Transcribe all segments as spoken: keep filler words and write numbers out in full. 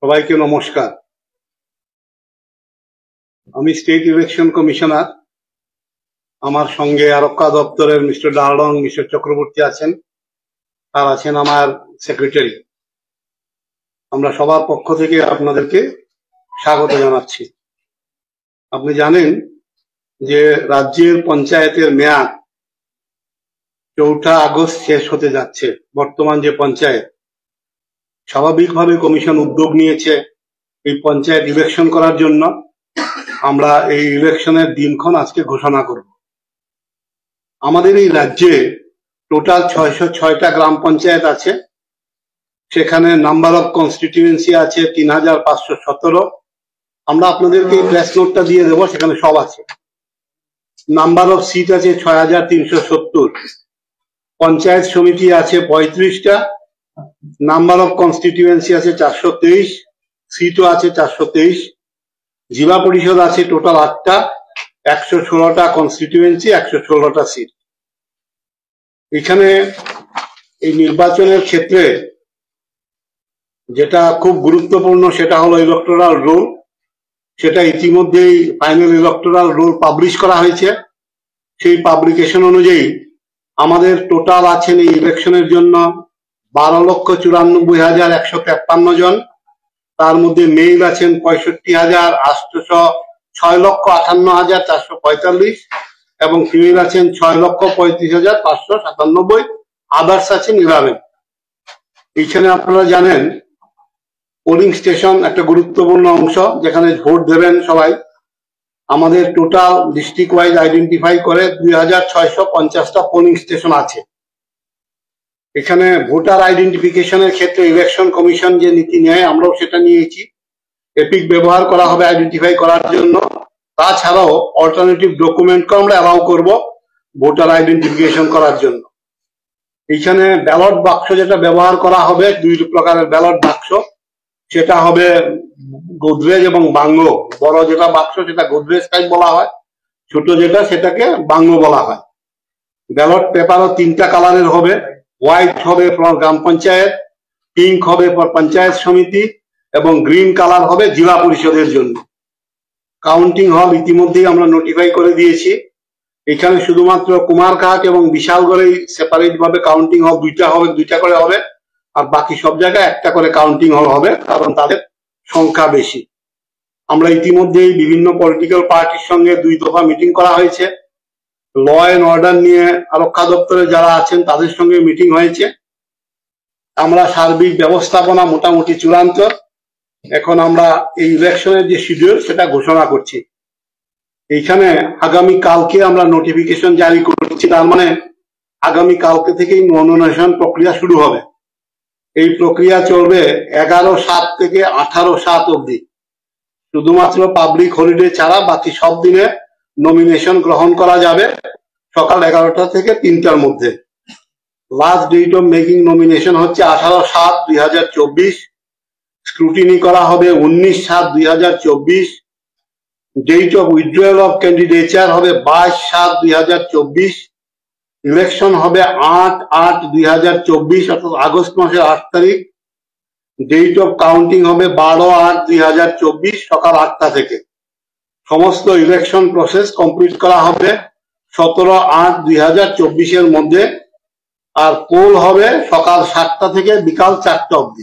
সবাইকে নমস্কার। আমি স্টেট ইলেকশন কমিশনার। আমার সঙ্গে আরক্ষা দপ্তরের মিস্টার ডালডং, মিস্টার চক্রবর্তী আছেন, আর আছেন আমার সেক্রেটারি। আমরা সবার পক্ষ থেকে আপনাদেরকে স্বাগত জানাচ্ছি। আপনি জানেন যে রাজ্যের পঞ্চায়েতের মেয়াদ চৌঠা আগস্ট শেষ হতে যাচ্ছে। বর্তমান যে পঞ্চায়েত, স্বাভাবিকভাবে কমিশন উদ্যোগ নিয়েছে এই পঞ্চায়েত ইলেকশন করার জন্য। আমরা এই ইলেকশনের দিনক্ষণ আজকে ঘোষণা করব। আমাদের এই রাজ্যে টোটাল ছয়শো ছয়টা গ্রাম পঞ্চায়েত আছে। সেখানে নাম্বার অফ কনস্টিটিউয়েন্সি আছে তিন হাজার পাঁচশো সতেরো। আমরা আপনাদেরকে এই প্রেস নোটটা দিয়ে দেবো, সেখানে সব আছে। নাম্বার অফ সিট আছে ছয় হাজার তিনশো সত্তর। পঞ্চায়েত সমিতি আছে পঁয়ত্রিশটা। নাম্বার অফ কনস্টিটিউয়েন্সি আছে চারশো তেইশ। সিটও আছে চারশো তেইশ। জিলা পরিষদ আছে টোটাল আটটা, একশো ষোলোটা কনস্টিটিউয়েন্সি, একশো ষোলোটা সিট। এখানে এই নির্বাচনের ক্ষেত্রে যেটা খুব গুরুত্বপূর্ণ সেটা হলো ইলেকটোরাল রোল। সেটা ইতিমধ্যেই ফাইনাল ইলেকটোরাল রোল পাবলিশ করা হয়েছে। সেই পাবলিকেশন অনুযায়ী আমাদের টোটাল আছেন এই ইলেকশনের জন্য বারো লক্ষ চুরানব্বই হাজার একশো তেপ্পান্ন জন। তার মধ্যে মেল আছেন পঁয়ষট্টি হাজার আটশো ছয় লক্ষ আটান্ন হাজার চারশো পঁয়তাল্লিশ এবং ফিমেল আছেন ছয় লক্ষ পঁয়ত্রিশ হাজার পাঁচশো সাতানব্বই। আদার্স আছেন ইলেভেন। এইখানে আপনারা জানেন পোলিং স্টেশন একটা গুরুত্বপূর্ণ অংশ, যেখানে ভোট দেবেন সবাই। আমাদের টোটাল ডিস্ট্রিক্ট ওয়াইজ আইডেন্টিফাই করে দুই হাজার ছয়শো পঞ্চাশটা পোলিং স্টেশন আছে। এখানে ভোটার আইডেন্টিফিকেশনের ক্ষেত্রে ইলেকশন কমিশন যে নীতি নেয়, আমরাও সেটা নিয়েছি। এপিক ব্যবহার করা হবে আইডেন্টিফাই করার জন্য। তাছাড়াও অল্টারনেটিভ ডকুমেন্টকে আমরা অ্যালাউ করব ভোটার আইডেন্টিফিকেশন করার জন্য। এইখানে ব্যালট বাক্স যেটা ব্যবহার করা হবে, দুই প্রকারের ব্যালট বাক্স। সেটা হবে গোদরেজ এবং বাংলো। বড় যেটা বাক্স সেটা গোদরেজ টাইপ বলা হয়, ছোট যেটা সেটাকে বাংলো বলা হয়। ব্যালট পেপারও তিনটা কালারের হবে। হোয়াইট হবে ফর গ্রাম পঞ্চায়েত, পিঙ্ক হবে ফর পঞ্চায়েত সমিতি এবং গ্রিন কালার হবে জেলা পরিষদের জন্য। কাউন্টিং হল ইতিমধ্যেই আমরা নোটিফাই করে দিয়েছি। এখানে শুধুমাত্র কুমারঘাট এবং বিশালগড়েই সেপারেট ভাবে কাউন্টিং হল দুইটা হবে, দুইটা করে হবে। আর বাকি সব জায়গায় একটা করে কাউন্টিং হল হবে, কারণ তাদের সংখ্যা বেশি। আমরা ইতিমধ্যেই বিভিন্ন পলিটিক্যাল পার্টির সঙ্গে দুই দফা মিটিং করা হয়েছে। ল অ্যান্ড অর্ডার নিয়ে আরক্ষা দপ্তরে যারা আছেন তাদের সঙ্গে মিটিং হয়েছে। আমরা সার্বিক ব্যবস্থাপনা মোটামুটি চূড়ান্ত। এখন আমরা এই ইলেকশনের যে শিডিউল সেটা ঘোষণা করছি। এইখানে আগামী কালকে আমরা নোটিফিকেশন জারি করছি। তার মানে আগামী কালকে থেকেই নমিনেশন প্রক্রিয়া শুরু হবে। এই প্রক্রিয়া চলবে এগারো সাত থেকে আঠারো সাত অবধি। শুধুমাত্র পাবলিক হলিডে ছাড়া বাকি সব দিনে নমিনেশন গ্রহণ করা যাবে সকাল এগারোটা থেকে তিনটার মধ্যে। Last date of making nomination হচ্ছে আঠারো সাত দুই হাজার চব্বিশ। স্ক্রুটিনি করা হবে উনিশ সাত দুই হাজার চব্বিশ। Date of withdrawal of candidature হবে বাইশ সাত দুই হাজার চব্বিশ। ইলেকশন হবে আট আট দুই হাজার চব্বিশ, অর্থাৎ আগস্ট মাসের আট তারিখ। ডেট অফ কাউন্টিং হবে বারো আট দুই হাজার চব্বিশ সকাল আটটা থেকে। সমস্ত ইলেকশন প্রসেস কমপ্লিট করা হবে সতেরো আট দুই হাজার চব্বিশের মধ্যে। আর পোল হবে সকাল সাতটা থেকে বিকাল চারটা অবধি।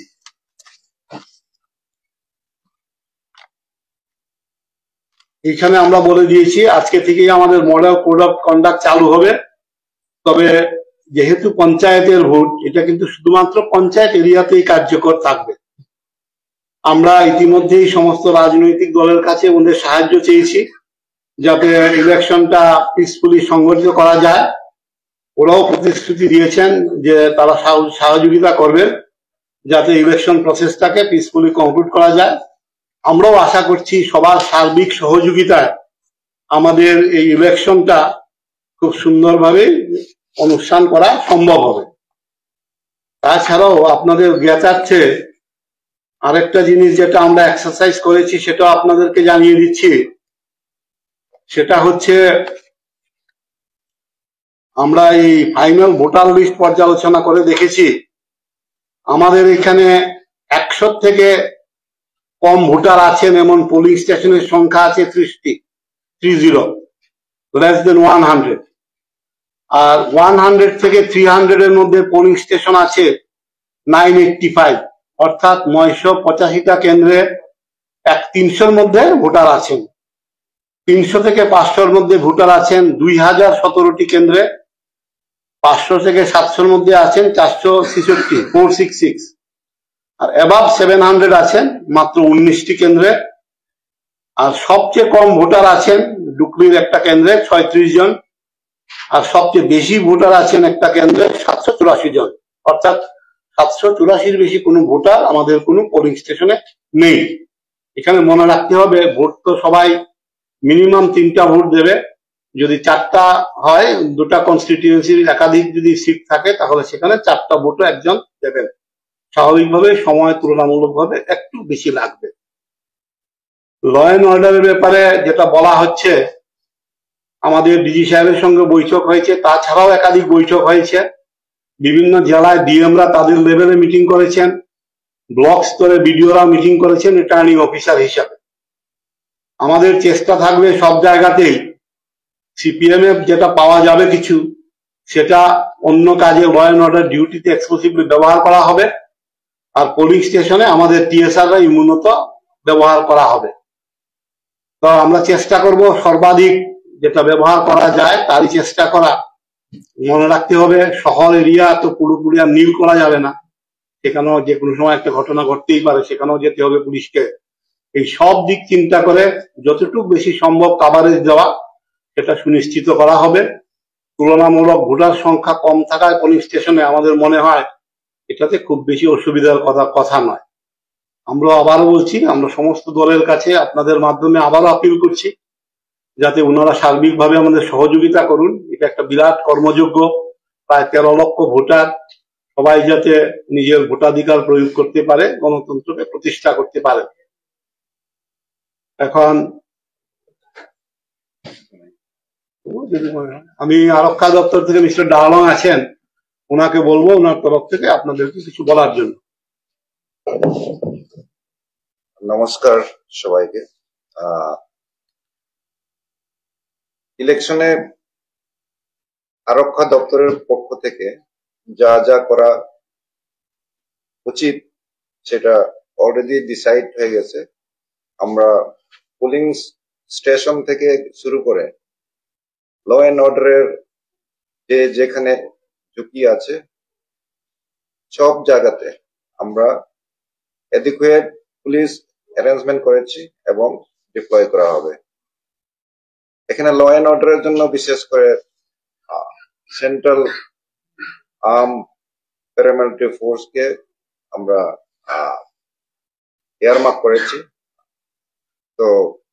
এখানে আমরা বলে দিয়েছি আজকে থেকেই আমাদের মডেল কোড অফ কন্ডাক্ট চালু হবে। তবে যেহেতু পঞ্চায়েতের ভোট, এটা কিন্তু শুধুমাত্র পঞ্চায়েত এরিয়াতেই কার্যকর থাকবে। আমরা ইতিমধ্যেই সমস্ত রাজনৈতিক দলের কাছে ওদের সাহায্য চেয়েছি যাতে ইলেকশনটা পিসফুলি সংগঠিত করা যায়। ওরাও প্রতিশ্রুতি দিয়েছেন যে তারা সহযোগিতা করবেন যাতে ইলেকশন প্রসেসটাকে পিসফুলি কমপ্লিট করা যায়। আমরাও আশা করছি সবার সার্বিক সহযোগিতায় আমাদের এই ইলেকশনটা খুব সুন্দরভাবে অনুষ্ঠান করা সম্ভব হবে। তাছাড়াও আপনাদের জ্ঞাতার্থে আরেকটা জিনিস যেটা আমরা এক্সারসাইজ করেছি সেটা আপনাদেরকে জানিয়ে দিচ্ছি। সেটা হচ্ছে আমরা এই ফাইনাল ভোটার লিস্ট পর্যালোচনা করে দেখেছি আমাদের এখানে একশো থেকে কম ভোটার আছেন এমন পোলিং স্টেশনের সংখ্যা আছে ত্রিশটি, three zero, less than one hundred. আর ওয়ান হান্ড্রেড থেকে থ্রি হান্ড্রেড এর মধ্যে পোলিং স্টেশন আছে নাইন এইটটি ফাইভ, অর্থাৎ নয়শো পঁচাশিটা কেন্দ্রে এক তিনশোর মধ্যে ভোটার আছেন। তিনশো থেকে পাঁচশোর মধ্যে ভোটার আছেন দুই হাজার সতেরোটি কেন্দ্রে, পাঁচশো থেকে সাতশোর মধ্যে আছেন চারশো ছেষট্টি, ফোর সিক্স সিক্স, আর অ্যাবাভ সেভেন হান্ড্রেড আছেন মাত্র উনিশটি কেন্দ্রে। আর সবচেয়ে কম ভোটার আছেন ডুকরির একটা কেন্দ্রে ছয়ত্রিশ জন, আর সবচেয়ে বেশি ভোটার আছেন একটা কেন্দ্রে সাতশো চুরাশি জন, অর্থাৎ সাতশো চুরাশির বেশি কোনো ভোটার আমাদের কোনো পোলিং স্টেশনে নেই। এখানে মনে রাখতে হবে ভোট তো সবাই মিনিমাম তিনটা ভোট দেবে। যদি চারটা হয়, দুটা কনস্টিটিউয়েন্সির একাধিক যদি সিট থাকে তাহলে সেখানে চারটা ভোটও একজন দেবেন। স্বাভাবিকভাবে সময় তুলনামূলকভাবে একটু বেশি লাগবে। ল অ্যান্ড অর্ডারের ব্যাপারে যেটা বলা হচ্ছে, আমাদের ডিজি সাহেবের সঙ্গে বৈঠক হয়েছে, তাছাড়াও একাধিক বৈঠক হয়েছে। বিভিন্ন জেলায় ডিএমরা তাদের লেভেলে মিটিং করেছেন, ব্লক স্তরে বিডিওরা মিটিং করেছেন রিটার্নিং অফিসার হিসাবে। আমাদের চেষ্টা থাকবে সব জায়গাতেই সিপিএম এর যেটা পাওয়া যাবে কিছু, সেটা অন্য কাজে ল অ্যান্ড অর্ডার ডিউটিতে এক্সক্লুসিভলি ব্যবহার করা হবে, আর পোলিং স্টেশনে আমাদের টিএসআররা মূলত ব্যবহার করা হবে। তো আমরা চেষ্টা করব সর্বাধিক যেটা ব্যবহার করা যায় তারই চেষ্টা করা। মনে রাখতে হবে শহর এরিয়া তো পুরোপুরি আর নীল করা যাবে না, সেখানেও যে কোনো সময় একটা ঘটনা ঘটতেই পারে, সেখানেও যেতে হবে পুলিশকে। এই সব দিক চিন্তা করে যতটুকু বেশি সম্ভব কাভারেজ দেওয়া সেটা সুনিশ্চিত করা হবে। তুলনামূলক ভোটার সংখ্যা কম থাকায় পোলিং স্টেশনে আমাদের মনে হয় এটাতে খুব বেশি অসুবিধার কথা কথা নয়। আমরা আবারও বলছি, আমরা সমস্ত দলের কাছে আপনাদের মাধ্যমে আবারও আপিল করছি যাতে ওনারা সার্বিকভাবে আমাদের সহযোগিতা করুন। এটা একটা বিরাট কর্মযোগ্য, প্রায় তেরো লক্ষ ভোটার, সবাই যাতে নিজের ভোটাধিকার প্রয়োগ করতে পারে, গণতন্ত্রকে প্রতিষ্ঠা করতে পারে। এখন আমি আরক্ষা দপ্তর থেকে মিস্টার ডালং আছেন, ওনাকে বলবো ওনার তরফ থেকে আপনাদেরকে কিছু বলার জন্য। নমস্কার সবাইকে। ইলেকশনে আরক্ষা দপ্তরের পক্ষ থেকে যা যা করা উচিত সেটা অলরেডি ডিসাইড হয়ে গেছে। আমরা পোলিং স্টেশন থেকে শুরু করে ল অ্যান্ড অর্ডারের যে যেখানে ঝুঁকি আছে সব জায়গাতে আমরা অ্যাডিকুয়েট পুলিশ অ্যারেঞ্জমেন্ট করেছি এবং ডিপ্লয় করা হবে। এখানে ল অ্যান্ড অর্ডারের জন্য বিশেষ করে সেন্ট্রাল আর্ম প্যারামিলিটারি ফোর্সকে আমরা এয়ারমার্ক করেছি। তো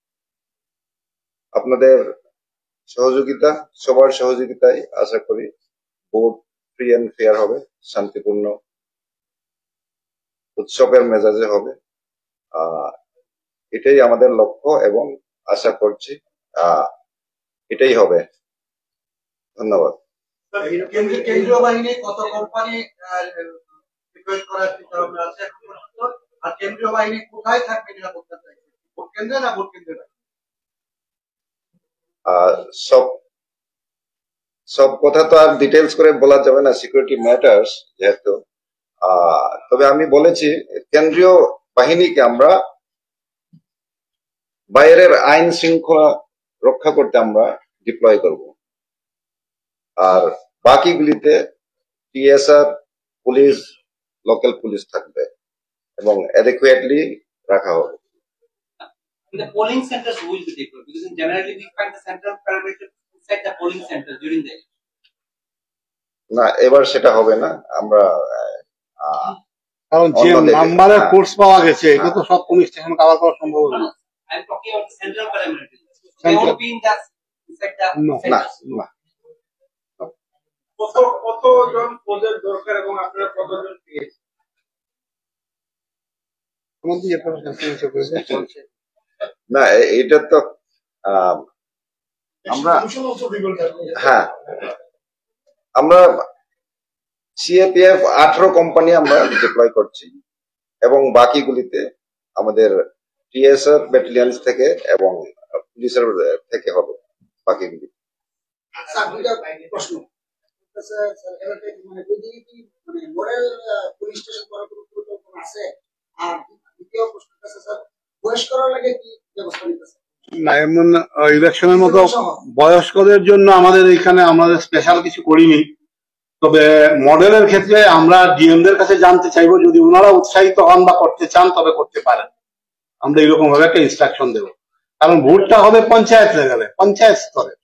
আপনাদের সহযোগিতা, সবার সহযোগিতায় আশা করি ভোট ফ্রি অ্যান্ড ফেয়ার হবে, শান্তিপূর্ণ উৎসবের মেজাজে হবে। আহ এটাই আমাদের লক্ষ্য এবং আশা করছি আহ এটাই হবে। ধন্যবাদ। কেন্দ্রীয় বাহিনী কত কোম্পানি রিকোয়েস্ট করার চিন্তা ভাবনা আছে এখন পর্যন্ত, আর কেন্দ্রীয় বাহিনী কোথায় থাকবে নিরাপত্তা চাইছে, ভোট কেন্দ্রে না ভোট কেন্দ্রে? সব সব কথা তো আর ডিটেলস করে বলা যাবে না, সিকিউরিটি ম্যাটার্স যেহেতু। তবে আমি বলেছি কেন্দ্রীয় বাহিনীকে আমরা বাইরের আইন শৃঙ্খলা রক্ষা করতে আমরা ডিপ্লয় করব, আর বাকিগুলিতে টিএসআর, পুলিশ, লোকাল পুলিশ থাকবে এবং অ্যাডেকুয়েটলি রাখা হবে। The polling centers will be deployed because in generally we find the central parameter inside the polling center during the election. না, এবার সেটা হবে না। আমরা কারণ যে নাম্বারের ফোর্স পাওয়া গেছে এটা তো সব পুলিশ স্টেশন কভার করা সম্ভব হবে না। I am talking about the central parameter. They will be in the inside the না না কত কতজন পদের দরকার এবং আপনারা কতজন পেয়েছেন? না, এটা তো আমরা হ্যাঁ আমরা সিএপিএফ আঠারো কোম্পানি আমরা ডিপ্লয় করছি এবং বাকিগুলিতে আমাদের টিএসআর ব্যাটালিয়ন্স থেকে এবং পুলিশের থেকে হবে বাকিগুলি। স্যার দুইটা প্রশ্ন। স্যার স্যার এবারে মানে যদি কি মানে মডেল পুলিশ স্টেশন করার কোনো পরিকল্পনা আছে? আর দ্বিতীয় প্রশ্নটা স্যার বয়স্করা লাগে কি ব্যবস্থা নিতেছে? না এমন ইলেকশনের মতো বয়স্কদের জন্য আমাদের এখানে আমাদের স্পেশাল কিছু করিনি, তবে মডেলের ক্ষেত্রে আমরা ডিএমদের কাছে জানতে চাইবো, যদি ওনারা উৎসাহিত হন বা করতে চান তবে করতে পারেন। আমরা এরকম ভাবে একটা ইনস্ট্রাকশন দেবো, কারণ ভোটটা হবে পঞ্চায়েত লেভেলে, পঞ্চায়েত স্তরে,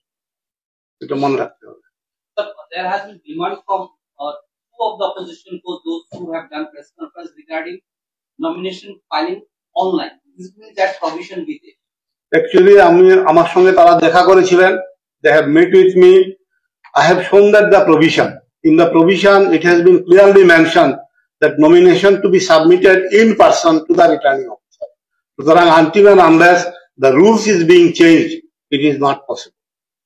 এটা মনে রাখতে হবে। There has been demand from uh, two of the opposition for those who have done press conference regarding nomination filing online. This means that provision be there. Actually, আমি আমার সঙ্গে তারা দেখা করেছিলেন. They have met with me. I have shown that the provision. In the provision, it has been clearly mentioned that nomination to be submitted in person to the returning officer. So, until and unless the rules is being changed, it is not possible.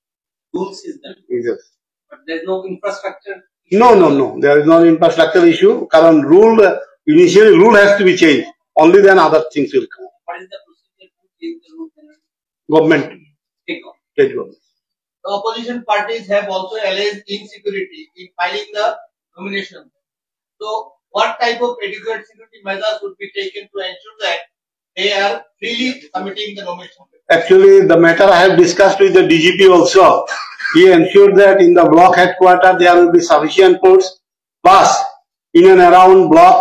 Rules is there. Yes. But there is no infrastructure. No, no, no. There is no infrastructure issue. Current rule, initially rule has to be changed. Only then other things will come. What is the procedure to change the rule? Government, Take off. state government. The opposition parties have also alleged insecurity in filing the nomination. So, what type of adequate security measures would be taken to ensure that they are freely submitting the nomination? Actually, the matter I have discussed with the D G P also. He ensured that in the block headquarters there will be sufficient force, plus in and around block,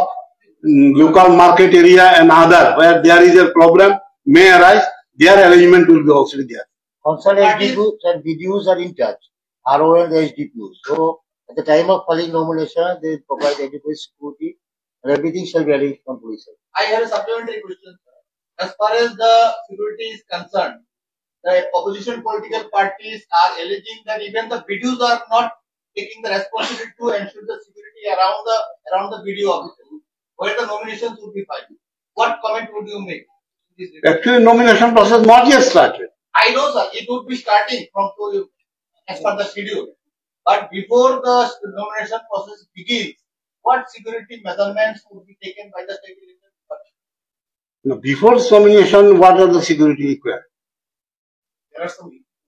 local market area and other where there is a problem may arise, their arrangement will be also there. Concerned S D Ps and B D Us are in charge, R O and the S D Ps. So, at the time of filing nomination, they provide adequate security and everything shall be arranged from police side. I have a supplementary question, sir. As far as the security is concerned, the opposition political parties are alleging that even the B D Us are not taking the responsibility to ensure the security around the around the B D O office, where the nominations would be filed. What comment would you make? Actually, nomination process not yet started. I know, sir, it would be starting from to, as per the schedule. But before the nomination process begins, what security measurements would be taken by the state election department? Now, before nomination, what are the security required? There are some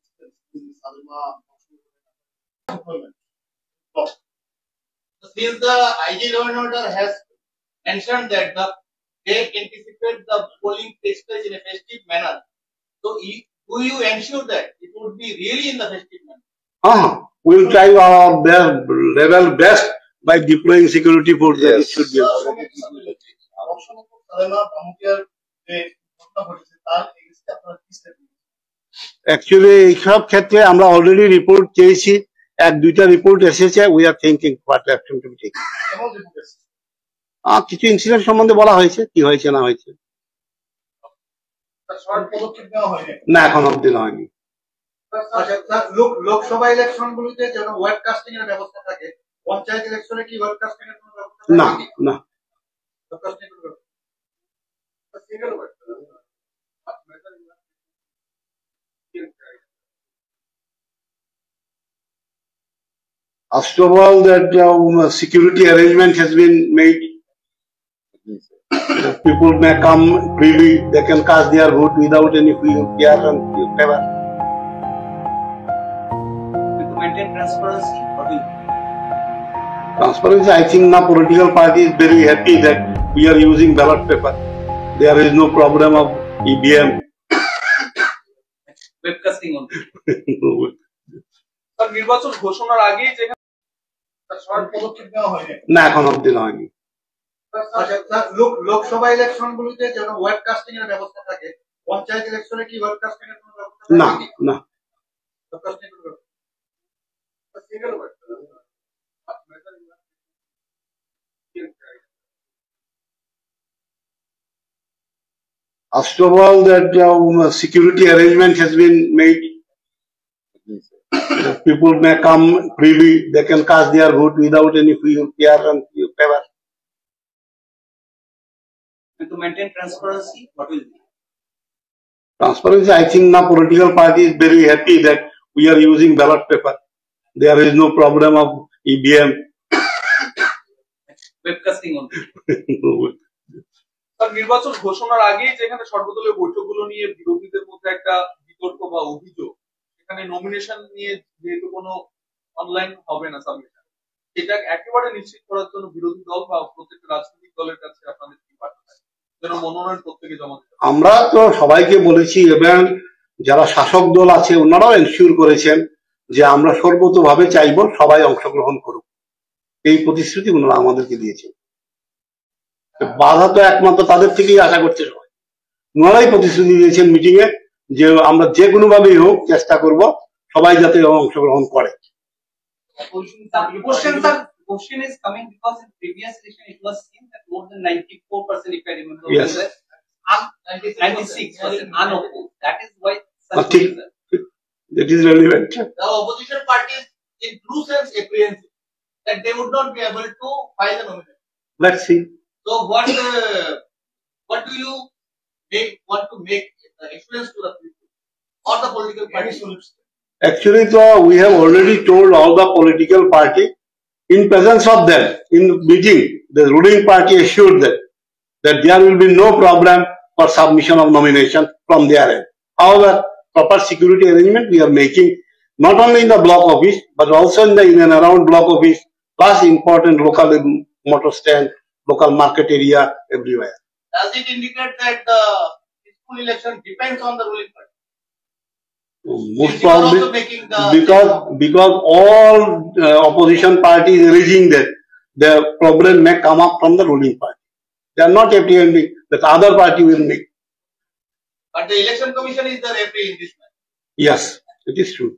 since the I G Law and Order has mentioned that the they anticipate the polling takes place in a festive manner, so do you ensure that it would be really in the festive manner? Uh, we will try our best, level best by deploying security force that it Yes. should be. Actually, এইসব ক্ষেত্রে আমরা already report চেয়েছি, এক দুইটা report এসেছে, we are thinking what action to be taken. কিছু incident সম্বন্ধে বলা হয়েছে, কি হয়েছে না হয়েছে, না এখন অব্দি হয়নি। লোকসভা ইলেকশন গুলিতে যেন ওয়েবকাস্টিং এর ব্যবস্থা থাকে, পঞ্চায়েত ইলেকশনে কি ওয়েবকাস্টিং এর কোনো ব্যবস্থা না না ওয়েবকাস্টিং এর ব্যবস্থা single web First of all, that um, security arrangement has been made. People may come freely, they can cast their vote without any fear and favor. To maintain transparency, what will Transparency, I think now political party is very happy that we are using ballot paper. There is no problem of E V M. webcasting only? নির্বাচন ঘোষণার আগেই যেখানে পদক্ষেপ নেওয়া হয়নি। না এখন অব্দি হয়নি। লোকসভা ইলেকশন গুলিতে যেন ওয়েবকাস্টিং এর ব্যবস্থা থাকে, পঞ্চায়েত ইলেকশনে কি ওয়েবকাস্টিং এর কোনো ব্যবস্থা না না ওয়েবকাস্টিং এর ব্যবস্থা single web First of all, that um, security arrangement has been made. People may come freely, they can cast their vote without any fear and favor. And to maintain transparency, what will be? Transparency, I think now political party is very happy that we are using ballot paper. There is no problem of E V M. Webcasting only. তার নির্বাচন ঘোষণার আগেই যেখানে সর্বদলীয় বৈঠকগুলো নিয়ে বিরোধীদের মধ্যে একটা বিতর্ক বা অভিযোগ, সেখানে নমিনেশন নিয়ে যেহেতু কোনো অনলাইন হবে না সাবমিশন, এটা একেবারে নিশ্চিত করার জন্য বিরোধী দল বা প্রত্যেকটা রাজনৈতিক দলের কাছে আপনাদের কি বার্তা থাকবে যেন মনোনয়ন প্রত্যেকে জমা দিতে? আমরা তো সবাইকে বলেছি এবং যারা শাসক দল আছে ওনারাও এনশিওর করেছেন যে আমরা সর্বতোভাবে চাইব সবাই অংশগ্রহণ করুক, এই প্রতিশ্রুতি ওনারা আমাদেরকে দিয়েছেন। বাধা তো একমাত্র তাদের থেকেই আশা করছে সবাই। ওনারাই প্রতিশ্রুতি দিয়েছেন মিটিং এ যে আমরা যে কোনো ভাবেই হোক চেষ্টা করব সবাই যাতে অংশগ্রহণ করে। Question, sir, question is coming because in previous election it was seen that more than ninety-four percent, if I remember, Yes. ninety-six percent unopposed. That is why such Nothing. result. That is relevant. The opposition parties, in true sense, apprehensive that they would not be able to file the nomination. Let's see. So, what uh, what do you make want to make the experience to the people or the political parties? Actually, so we have already told all the political party in presence of them in meeting. The ruling party assured them that there will be no problem for submission of nomination from their end. However, proper security arrangement we are making not only in the block office but also in the in and around block office, plus important local motor stand, local market area, everywhere. Does it indicate that the peaceful election depends on the ruling party? Most You are also probably making the because because all uh, opposition parties alleging that the problem may come up from the ruling party. They are not apprehending that other party will make. but the election commission is the referee in this matter. Yes, it is true.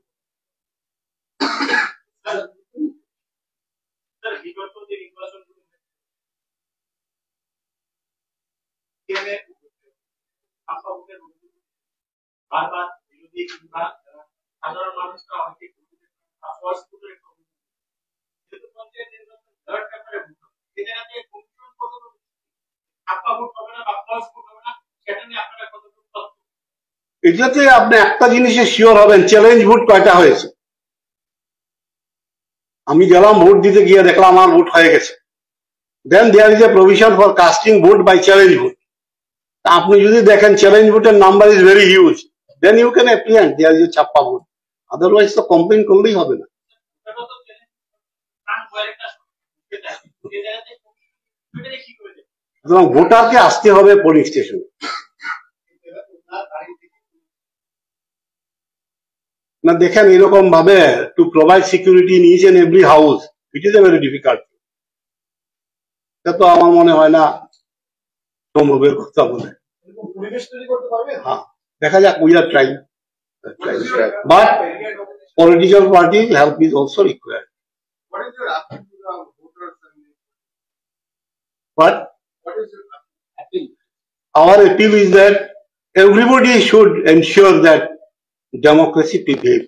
এটাতে আপনি একটা জিনিসে sure হবেন, challenge vote কয়টা হয়েছে। আমি গেলাম vote দিতে গিয়ে দেখলাম আমার ভোট হয়ে গেছে। Then there is a provision for casting vote by challenge vote. আপনি যদি দেখেন চ্যালেঞ্জ ভোটের number is very huge, then you can apprehend there is a ছাপ্পা ভোট। আদারওয়াইজ তো কমপ্লেন করলেই হবে না। সুতরাং ভোটারকে আসতে হবে পোলিং স্টেশনে। না দেখেন এরকম ভাবে to provide security in each and every house, it is a very difficult. এটা তো আমার মনে হয় না সম্ভবের কথা বলে। হ্যাঁ, দেখা যাক, we are trying, but political party help is also required. What is your appeal to the voters? What? What is your appeal? Our appeal is that everybody should ensure that democracy prevails.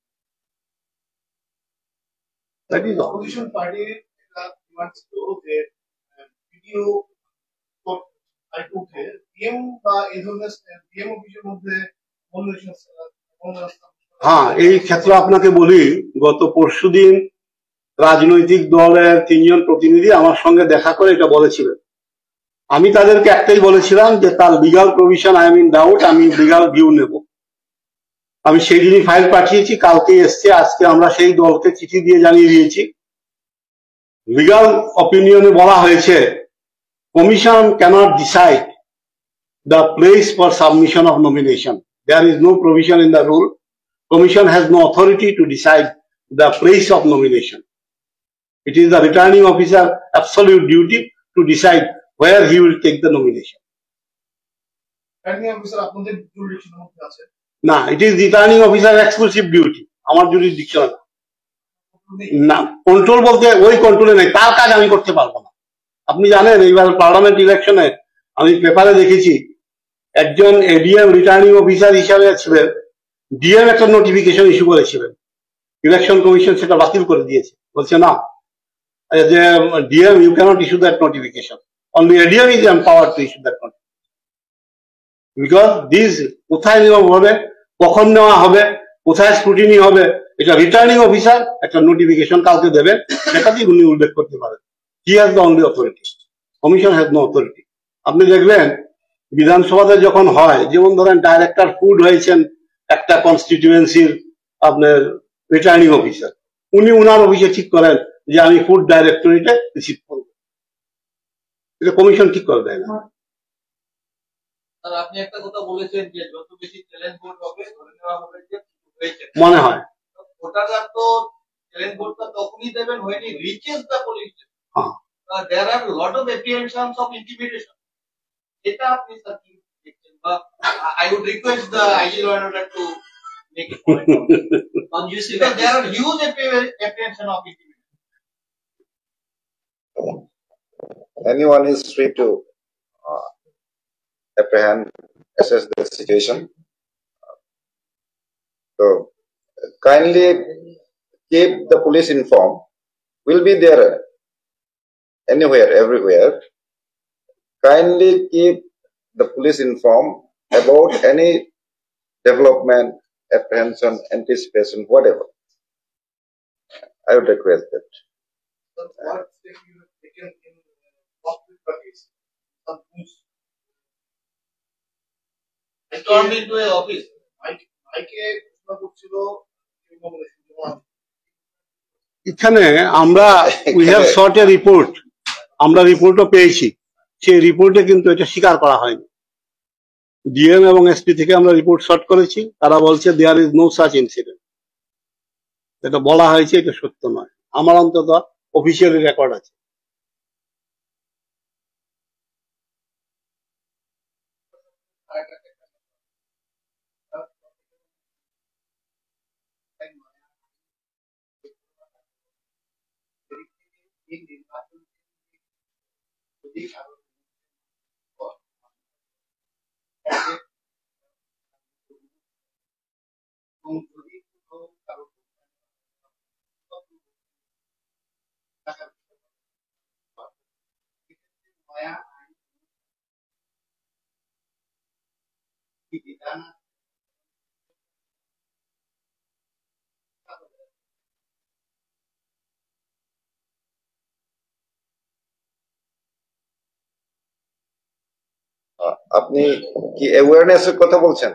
That is all. Opposition party uh, wants to যে video আর উঠে PM বা এই ধরনের PM অফিসের মধ্যে nomination হ্যাঁ, এই ক্ষেত্রে আপনাকে বলি, গত পরশুদিন রাজনৈতিক দলের তিনজন প্রতিনিধি আমার সঙ্গে দেখা করে এটা বলেছিলেন। আমি তাদেরকে একটাই বলেছিলাম যে তার legal provision I mean doubt, আমি লিগাল ভিউ নেব। আমি সেই দিনই ফাইল পাঠিয়েছি, কালকে এসছে। আজকে আমরা সেই দলকে চিঠি দিয়ে জানিয়ে দিয়েছি। লিগাল অপিনিয়নে বলা হয়েছে commission cannot decide the place for submission of nomination. There is no provision in the rule. Commission has no authority to decide the place of nomination. It is the returning officer absolute duty to decide where he will take the nomination. Returning officer আপনাদের জুরিডিকশনের মধ্যে আছে না, it is the returning officer exclusive duty. আমার jurisdiction না। Control বলতে ওই কন্ট্রোলে নেই, তার কাজ আমি করতে পারবো না। আপনি জানেন এইবার পার্লামেন্ট ইলেকশনে আমি পেপারে দেখেছি একজন এডিএম রিটার্নিং অফিসার হিসাবে ছিলেন, ডিএম একটা নোটিফিকেশন ইস্যু করেছিলেন, ইলেকশন কমিশন সেটা বাতিল করে দিয়েছে। বলছে না, যে DM you cannot issue that notification, only ADM is empowered to issue that notification. Because this কোথায় নিয়ম হবে, কখন নেওয়া হবে, কোথায় স্ক্রুটিনি হবে, এটা রিটার্নিং অফিসার একটা নোটিফিকেশন কাউকে দেবে, সেটাতেই উনি উল্লেখ করতে পারেন। He has the only authority, commission has no authority. আপনি দেখবেন বিধানসভাতে যখন হয়, যেমন ধরেন ডাইরেক্টর ফুড হয়েছেন একটা কনস্টিটিউয়েন্সির আপনার রিটার্নিং অফিসার, উনি উনার অফিসে ঠিক করেন যে আমি ফুড ডাইরেক্টরেটে রিসিভ করবো, এটা কমিশন ঠিক করে দেয় না। আর আপনি একটা কথা বলেছেন যে যত বেশি চ্যালেঞ্জ ভোট হবে ধরে নেওয়া হবে যে হয়েছে, মনে হয় ভোটাররা তো চ্যালেঞ্জ ভোটটা তখনই দেবেন when he reaches the police station. হ্যাঁ। Uh, there are a lot of apprehensions of intimidation. এটা আপনি স্যার কি দেখছেন? বা I would request the I G law and order to make a point on this. Because there are huge appre- apprehension of intimidation. Anyone is free to uh, apprehend, assess the situation. So kindly keep the police informed. We'll be there anywhere, everywhere. Kindly keep the police informed about any development, apprehension, anticipation, whatever. I would request that. So what step you have taken in hospital parties? Some boost. Stormed into a office. মাইকে ঘোষণা করছিল এখানে আমরা we have sought a report, আমরা রিপোর্টও পেয়েছি, সেই রিপোর্টে কিন্তু এটা স্বীকার করা হয়নি। ডিএম এবং এসপি থেকে আমরা রিপোর্ট শর্ট করেছি, তারা বলছে there is no such incident. এটা বলা হয়েছে, এটা সত্য নয়। আমার অন্তত অফিসিয়ালি রেকর্ড আছে। Uh, আপনি কি অ্যাওয়ারনেস এর কথা বলছেন?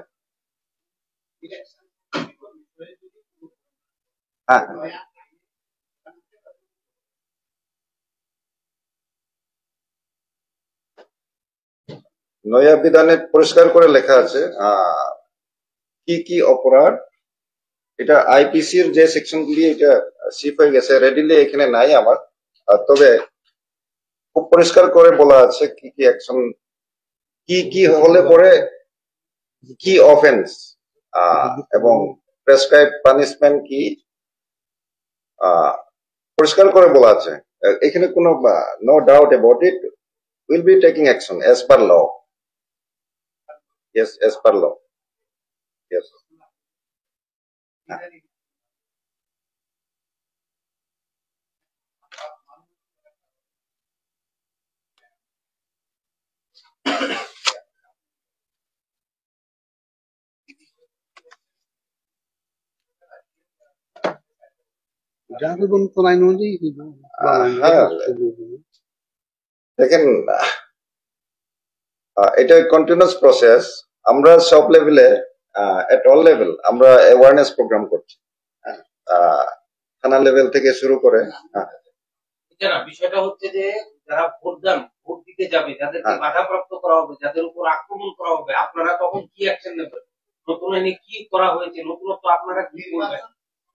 হ্যাঁ, নয়া বিধানে পরিষ্কার করে লেখা আছে আহ, কি কি অপরাধ, এটা আইপিসির যে সেকশন গুলি এটা শিফট হয়ে গেছে, রেডিলি এখানে নাই আমার, আহ, তবে খুব পরিষ্কার করে বলা আছে কি কি অ্যাকশন, কি কি হলে পরে কি অফেন্স এবং প্রেসক্রাইব পানিশমেন্ট কি, আহ, পরিষ্কার করে বলা আছে। এখানে কোনো no doubt about it, will be taking action as per law. Yes, as per law. Yes. হ্যাঁ, দেখেন এটা কন্টিনিউয়াস প্রসেস। আমরা সব লেভেলে, এট অল লেভেল আমরা অ্যাওয়ারনেস প্রোগ্রাম করছি, থানা লেভেল থেকে শুরু করে। বিষয়টা হচ্ছে যে যারা ভোট দান ভোট দিতে যাবে, যাদেরকে বাধাপ্রাপ্ত করা হবে, যাদের উপর আক্রমণ করা হবে, আপনারা তখন কি অ্যাকশন নেবেন? নতুন আইনে কি করা হয়েছে, নতুনত্ব আপনারা কি করবেন?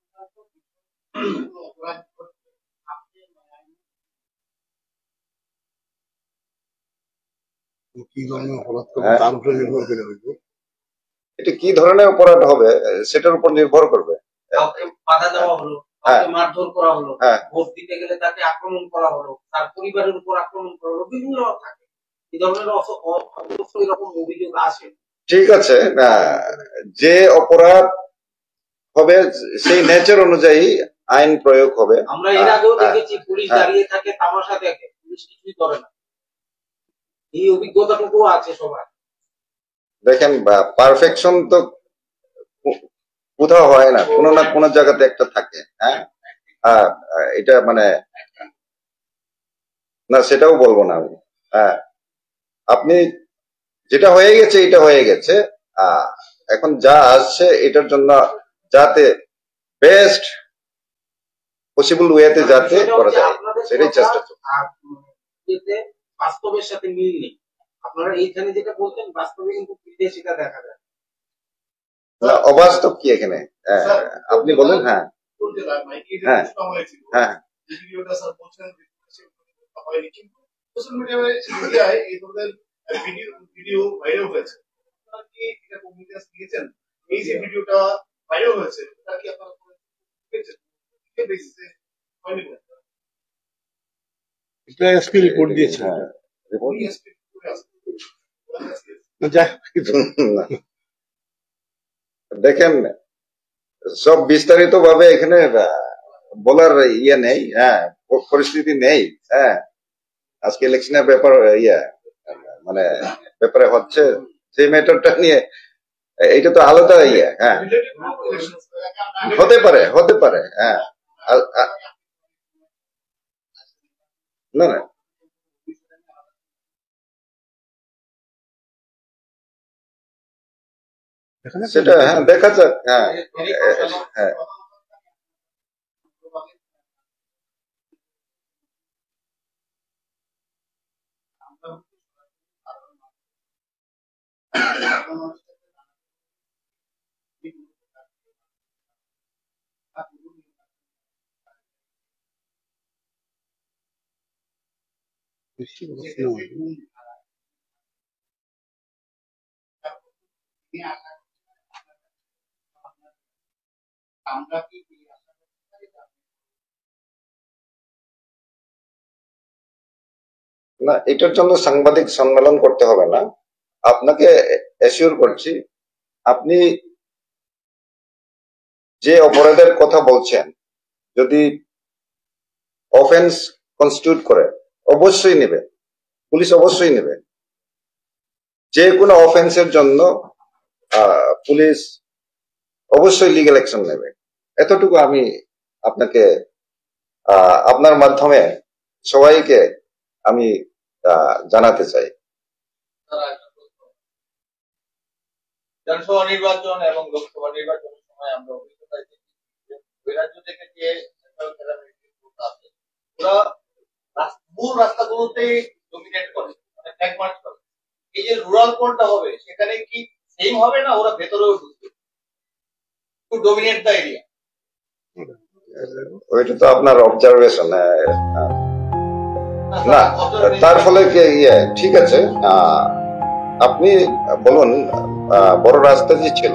এটা কি ধরনের অপরাধ হবে সেটার উপর নির্ভর করবে। কাউকে বাধা দেওয়া হলো, কাউকে মারধর করা হলো, ভোট দিতে গেলে তাকে আক্রমণ করা হলো, তার পরিবারের উপর আক্রমণ করা হলো, বিভিন্ন থাকে এই ধরনের অবশ্যই এরকম অভিযোগ আসে। ঠিক আছে, না যে অপরাধ হবে সেই নেচার অনুযায়ী আইন প্রয়োগ হবে। আমরা এর আগেও দেখেছি পুলিশ দাঁড়িয়ে থাকে, তামাশা দেখে, পুলিশ কিছুই করে না। এই অভিজ্ঞতাটুকু আছে সবার। দেখেন পারফেকশন তো কোথাও হয় না, কোনো না কোনো জায়গাতে একটা থাকে। হ্যাঁ, এটা মানে না সেটাও বলবো না আমি। হ্যাঁ, আপনি যেটা হয়ে গেছে এটা হয়ে গেছে, আহ এখন যা আসছে এটার জন্য যাতে বেস্ট পসিবল ওয়েতে যাতে বিষয়টা করা হচ্ছে যায় আপনাদের সেটাই কথা চেষ্টা চলছে। আর উম, এতে বাস্তবের সাথে মিল নেই। আপনারা এইখানে যেটা বলছেন বাস্তবে কিন্তু বিদেশিটা দেখা যায়। না, অবাস্তব কি এখানে? হ্যাঁ, স্যার, আপনি বলেন। হ্যাঁ উত্তর জেলার মাইকে যে হ্যাঁ প্রশ্ন হয়েছিল, হ্যাঁ এই ভিডিওটা স্যার বলছেন যে হয়নি, কিন্তু সোশ্যাল মিডিয়ায় মিডিয়ায় এই ধরনের ভিডিও ভিডিও ভাইরাল হয়েছে। আপনারা কি এটা কমিউনিকেশন দিয়েছেন? এই যে ভিডিওটা ভাইরাল হয়েছে এটা কি আপনারা পেয়েছেন? কি বেসিসে হয়নি বলে? এটা এসপি রিপোর্ট দিয়েছে। হ্যাঁ রিপোর্ট উনি এসপি করে আসছে। যাই না, দেখেন সব বিস্তারিত ভাবে এখানে আহ, বলার ইয়ে নেই। হ্যাঁ, প- পরিস্থিতি নেই। হ্যাঁ, আজকে ইলেকশনের ব্যাপার ইয়ে মানে ব্যাপারে হচ্ছে যে ম্যাটারটা নিয়ে, এইটা তো আলাদা ইয়ে। হ্যাঁ, রিলেটেড ইলেকশন হতে পারে হতে পারে হ্যাঁ। আ- আ- না না সেটা হ্যাঁ দেখা যাক। হ্যাঁ হ্যাঁ আমরা কি না, এটার জন্য সাংবাদিক সম্মেলন করতে হবে না। আপনাকে অ্যাসিওর করছি, আপনি যে অপরাধের কথা বলছেন যদি অফেন্স কনস্টিটিউট করে অবশ্যই নেবে, পুলিশ অবশ্যই নেবে। যে কোনো অফেন্সের জন্য আহ, পুলিশ অবশ্যই লিগ্যাল অ্যাকশন নেবে। এতটুকু আমি আপনাকে আহ, আপনার মাধ্যমে সবাইকে আমি আহ, জানাতে চাই। বিধানসভা নির্বাচন এবং লোকসভা নির্বাচনের সময় আমরা অভিজ্ঞতা দেখি যে ওই রাজ্য থেকে যে ন্যাশনাল প্যারামিলিটারি ফোর্স আছে ওরা রাস- মূল রাস্তাগুলোতেই ডমিনেট করে, মানে ফ্ল্যাগ মার্চ করে। এই যে রুরাল কোনটা হবে সেখানে কি সেম হবে না ওরা ভেতরেও ঢুকবে টু ডমিনেট দ্য এরিয়া? ওইটা তো আপনার অবজারভেশন। না, তার ফলে কি ইয়ে ঠিক আছে। আহ, আপনি বলুন, আহ, বড় রাস্তা যে ছিল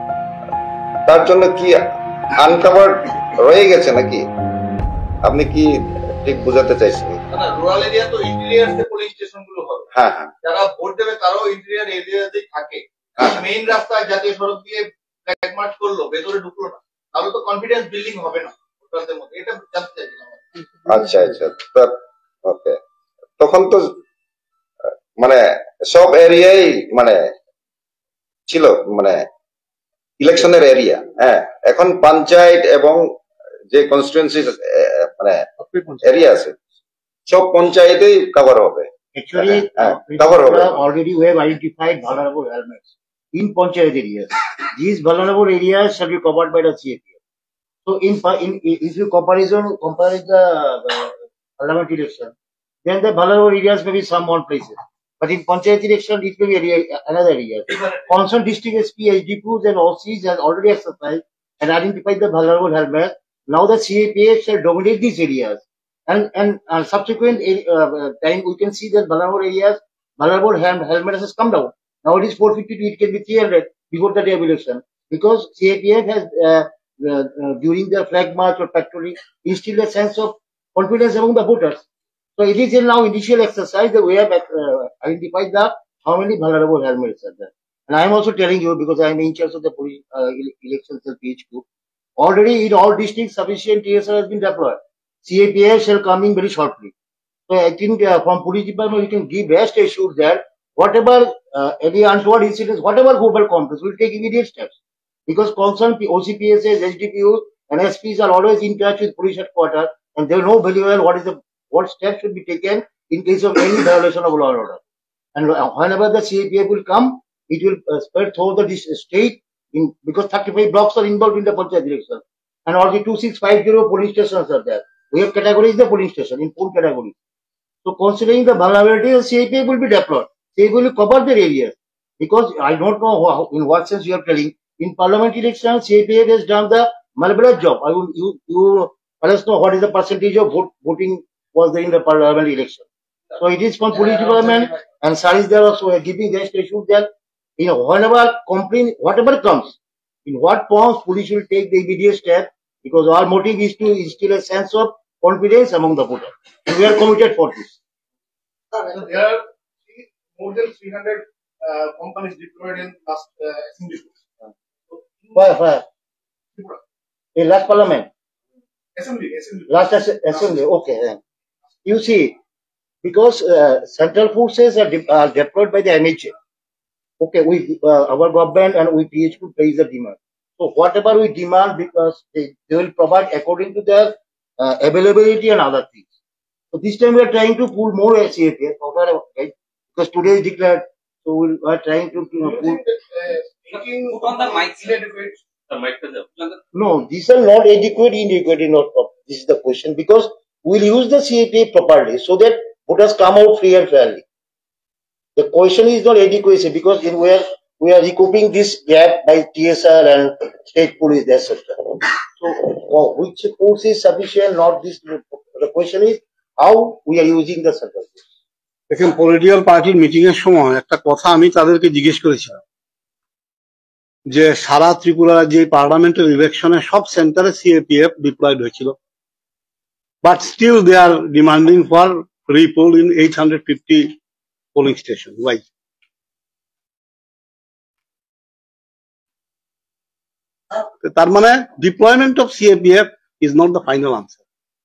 তার জন্য কি আনকাভার রয়ে গেছে নাকি? আপনি কি ঠিক বুঝাতে চাইছেন? না, রুরাল এরিয়া তো ইন্টেরিয়ার পুলিশ স্টেশন গুলো হবে, হ্যাঁ হ্যাঁ যারা ভোট দেবে তারাও ইন্টেরিয়ার এরিয়াতেই থাকে। হ্যাঁ। মেইন রাস্তায় জাতীয় সড়ক দিয়ে ফ্ল্যাগ মার্চ করলো, ভেতরে ঢুকলো না, তাহলে তো কনফিডেন্স বিল্ডিং হবে না ভোটারদের মধ্যে। এটা জানতে চাইছিলাম। আচ্ছা আচ্ছা, ওকে। তখন তো মানে সব এরিয়াই মানে ছিল মানে ইলেকশনের এরিয়া। হ্যাঁ, এখন পঞ্চায়েত এবং যে কনস্টিটুয়েন্সি মানে এরিয়া আছে সব পঞ্চায়েতেই কভার হবে। Actually, হ্যাঁ, uh, cover হবে। already we have identified vulnerable elements in Panchayat areas. These vulnerable areas shall be covered by the C A P F. So, in pa- in if you comparison compare the uh, parliament election, then the vulnerable areas may be some one places, but in Panchayat election it may be area, another area. Concerned district S P, H D Ps and O Cs has already exercised and identified the vulnerable helmet. Now the C A P F shall dominate these areas. And and uh, subsequent uh, time we can see that vulnerable areas, vulnerable hel- helmet has come down. Now it is four fifty-two, it can be three hundred before the day of election, because C A P F has uh, uh, uh, during the flag march or patrolling instilled a sense of confidence among the voters. So it is in now initial exercise that we have uh, identified the how many vulnerable helmets are there. And I am also telling you, because I am in charge of the police uh, ele- election cell P H Q. Already in all districts sufficient T S R has been deployed. C A P F shall come in very shortly. So I think uh, from police department we can give best assurance that whatever uh, any untoward incidents, whatever global conflicts, will take immediate steps. Because concerned O C P S As, H D P Us and S Ps are always in touch with police headquarters, and they know very well what is the what steps should be taken in case of any violation of law and order. And whenever the C A P F will come, it will uh, spread through the dis- state in because thirty-five blocks are involved in the Panchayat election. And all the two six five zero police stations are there. We have categorized the police station in four categories. So considering the vulnerability, the C A P F will be deployed. C A P F will cover their areas. Because I don't know how, in what sense you are telling. In parliament election, C A P F has done the marvelous job. I will, you, you let us know what is the percentage of vote, voting was there in the parliament election. So it is from police department and S A R is there also giving their statute that, you know, whenever complaint, whatever comes, in what forms police will take the immediate step, because our motive is to instill a sense of confidence among the voters. And we are committed for this. So there are three, more than three hundred uh, companies deployed in last uh, assembly. So, Where, where? Tripura. In last parliament, Assembly, assembly. last as- assembly, okay. Then. You see, because uh, central forces are, de- are deployed by the M H A. Okay, we, uh, our government and we P H Q pays the demand. So whatever we demand, because they, they will provide according to their uh, availability and other things. So this time we are trying to pull more C A P F, right? Because today is declared, so we are trying to Do you know, you pull. think that uh, making Put on the mic, sir. inadequate The mic is up. No, these are not adequate, inadequate, not proper. This is the question, because we'll use the C A P F properly so that voters come out free and fairly. The question is not adequacy, because in where we are recouping this gap by T S R and state police, et cetera. So, uh, which force is sufficient? Not this. The question is how we are using the central force. দেখেন political পার্টির meeting এর সময় একটা কথা আমি তাদেরকে জিজ্ঞেস করেছিলাম যে সারা ত্রিপুরার যে পার্লামেন্টারি ইলেকশনে সব সেন্টারে C A P F deployed হয়েছিল, but still they are demanding for repoll in eight hundred fifty polling station. Why? তার মানে deployment of C A P F is not the final answer.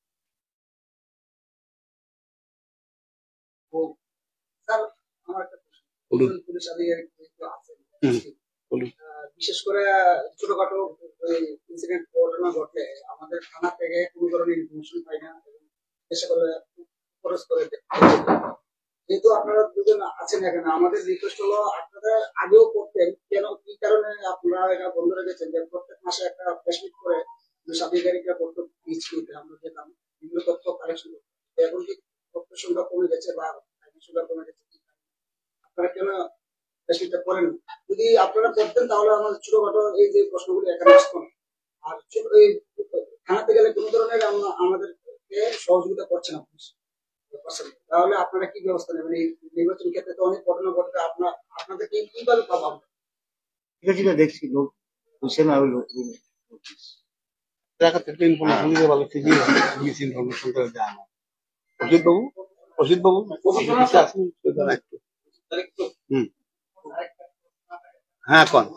Sir আমার একটা প্রশ্ন, বলুন। Police আধিকারিক যেহেতু আছেন, হুম, বলুন। আহ, বিশেষ করে ছোটখাটো ইনসিডেন্ট ঘটনা ঘটলে আমাদের থানা থেকে কোনো ধরনের ইনফরমেশন পাই না, এবং চেষ্টা করে খরচ করে দেয়। যেহেতু আপনারা দুজন আছেন এখানে, আমাদের রিকোয়েস্ট হলো আপনারা আগেও করতেন, কেন কি কারণে আপনারা এটা বন্ধ রেখেছেন যে প্রত্যেক মাসে একটা প্রেসমিট করে পুলিশ আধিকারিকরা করতে পিছিয়ে আমরা যেতাম বিভিন্ন তথ্য কালেকশন করতাম। এখন কি তথ্য সংখ্যা কমে গেছে বা আইনের সংখ্যা কমে গেছে, আপনারা কেন প্রেসমিটটা করেন? যদি আপনারা করতেন তাহলে আমাদের ছোটখাটো এই যে প্রশ্নগুলি এখানে আসতো না। আর ছোট এই থানাতে গেলে কোনো ধরনের আমরা- আমাদেরকে সহযোগিতা করছে না পুলিশ, তাহলে আপনারা কি ব্যবস্থা নেবেন? এই নির্বাচন ক্ষেত্রে তো অনেক ঘটনা ঘটবে, আপনার আপনাদের কি কিভাবে পাবো আমরা? ঠিক আছে, এটা দেখছি লোক বুঝছেন আমি লোক দেখা থেকে ইনফরমেশন দিতে ভালো থেকে মিস ইনফরমেশন করে দেয় না। অজিত বাবু, অজিত বাবু কিছু আসুন একটু। হুম, হ্যাঁ কোন।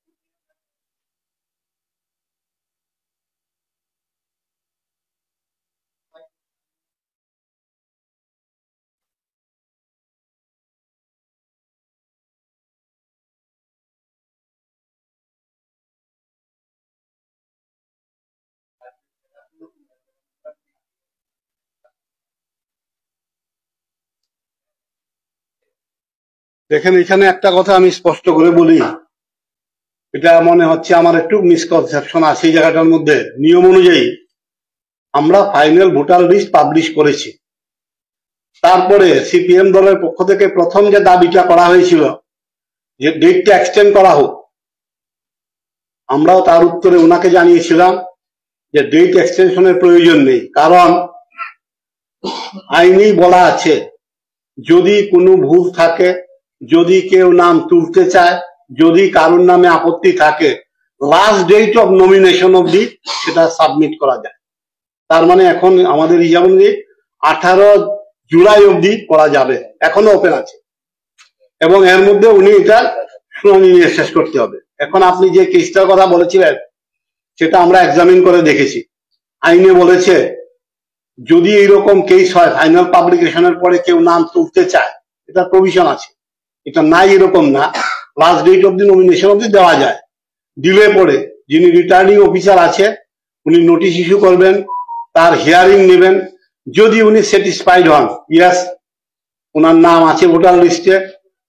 দেখেন এখানে একটা কথা আমি স্পষ্ট করে বলি, এটা মনে হচ্ছে আমার একটু মিসকনসেপশন আছে এই জায়গাটার মধ্যে। নিয়ম অনুযায়ী আমরা ফাইনাল ভোটার লিস্ট পাবলিশ করেছি, তারপরে সিপিএম দলের পক্ষ থেকে প্রথম যে দাবিটা করা হয়েছিল যে ডেটটা এক্সটেন্ড করা হোক, আমরাও তার উত্তরে ওনাকে জানিয়েছিলাম যে ডেট এক্সটেনশনের প্রয়োজন নেই, কারণ আইনেই বলা আছে যদি কোনো ভুল থাকে, যদি কেউ নাম তুলতে চায়, যদি কারোর নামে আপত্তি থাকে, লাস্ট ডেট অফ নমিনেশন অবধি সেটা সাবমিট করা যায়। তার মানে এখন আমাদের হিসাব অনুযায়ী আঠারো জুলাই অবধি করা যাবে, এখনো ওপেন আছে, এবং এর মধ্যে উনি এটা শুনানি নিয়ে শেষ করতে হবে। এখন আপনি যে কেসটার কথা বলেছিলেন সেটা আমরা এক্সামিন করে দেখেছি, আইনে বলেছে যদি এইরকম কেস হয় ফাইনাল পাবলিকেশনের পরে কেউ নাম তুলতে চায়, এটা প্রভিশন আছে, এটা নাই এরকম না, last date of the nomination অবধি দেওয়া যায়। দিলে পরে যিনি রিটার্নিং অফিসার আছে উনি নোটিশ ইস্যু করবেন, তার হিয়ারিং নেবেন, যদি উনি স্যাটিসফাইড হন ইয়াস ওনার নাম আছে ভোটার লিস্টে,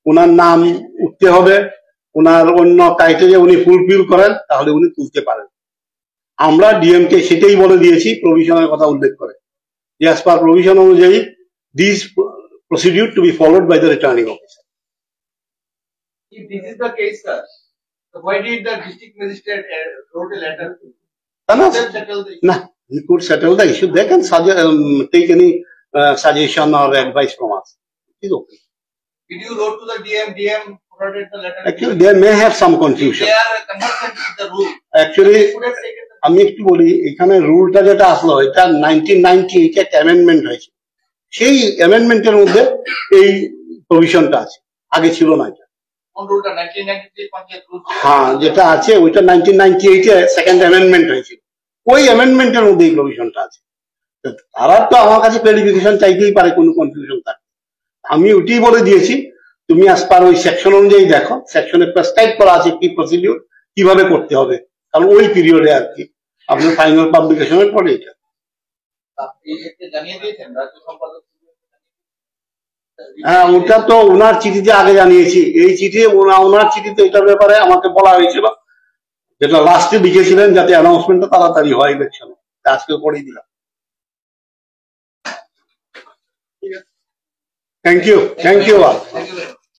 ওনার নাম উঠতে হবে, ওনার অন্য ক্রাইটেরিয়া উনি ফুলফিল করেন, তাহলে উনি তুলতে পারেন। আমরা ডিএম কে সেটাই বলে দিয়েছি, প্রভিশনের কথা উল্লেখ করে যে অ্যাজ পার প্রভিশন অনুযায়ী this procedure to be followed by the returning officer. If this is the case, sir, so why did the district magistrate uh, wrote a letter to না, settle the issue? না, he could settle the issue. They can suggest, um, take any uh, suggestion or advice from us. It is okay. Did you wrote to the D M? D M forwarded the letter. Actually, there may have some confusion. They are conversant with the rule. Actually, They could have taken the আমি একটু বলি, এখানে রুলটা যেটা আসলো এটা nineteen ninety eight একটা amendment হয়েছে, সেই অ্যামেন্ডমেন্টের মধ্যে এই প্রভিশনটা আছে, আগে ছিল না এটা। on rule nineteen ninety-three Panchayat rules. হ্যাঁ, যেটা আছে ওইটা nineteen ninety eight a second amendment হয়েছিল, ওই অ্যামেন্ডমেন্টের মধ্যে এই প্রভিশনটা আছে। তারা তো আমার কাছে ক্লারিফিকেশন চাইতেই পারে কোনো কনফিউশন থাকে, আমি ওইটাই বলে দিয়েছি তুমি আজ পার ওই সেকশন অনুযায়ী দেখো, সেকশনে প্রেসক্রাইব করা আছে কি প্রসিডিউর কিভাবে করতে হবে, কারণ ওই পিরিয়ডে আর কি আপনার ফাইনাল পাবলিকেশনের পরে এটা। এই ক্ষেত্রে জানিয়ে দিয়েছেন রাজ্য সম্পাদক? হ্যাঁ, ওটা তো ওনার চিঠিতে আগে জানিয়েছি, এই চিঠি ওনার চিঠিতে এটার ব্যাপারে আমাকে বলা হয়েছিল, যেটা লাস্টে লিখেছিলেন যাতে অ্যানাউন্সমেন্টটা তাড়াতাড়ি হয় ইলেকশনে, আজকে করেই দিলাম। Thank you, thank you. Thank you very much.